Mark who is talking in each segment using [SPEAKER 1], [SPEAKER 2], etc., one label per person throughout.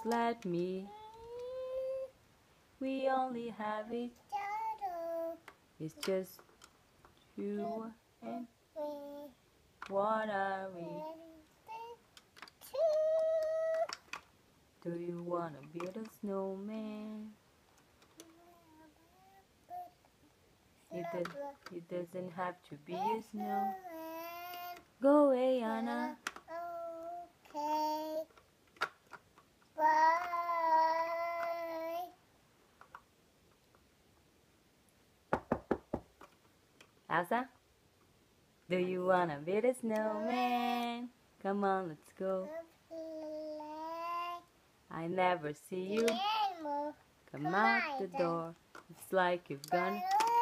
[SPEAKER 1] Just let me. We only have each other. It's just you and me. What are we? Do you wanna build a snowman? It doesn't have to be a snow. Go away, Anna. Okay. Bye. Elsa, do you wanna build a snowman? Come on, let's go. I never see you. Come out the door. It's like you've gone.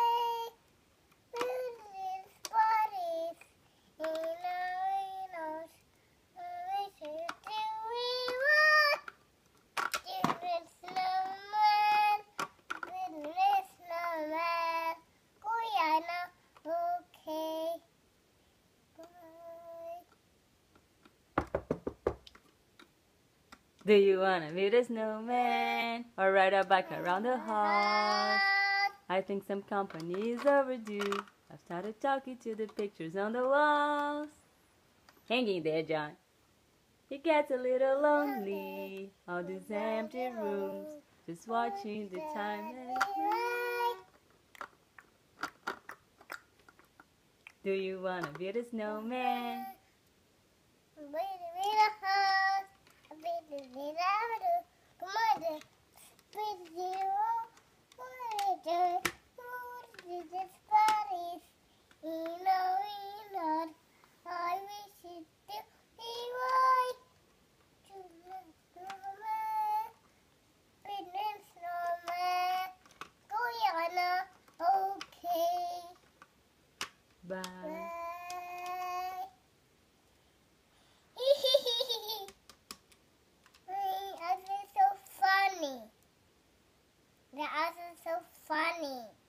[SPEAKER 1] Do you wanna build a snowman or ride a bike around the house? I think some company is overdue. I've started talking to the pictures on the walls. Hanging there, John. It gets a little lonely, all these empty rooms, just watching the time. Do you wanna build a snowman? Bye. That was so funny.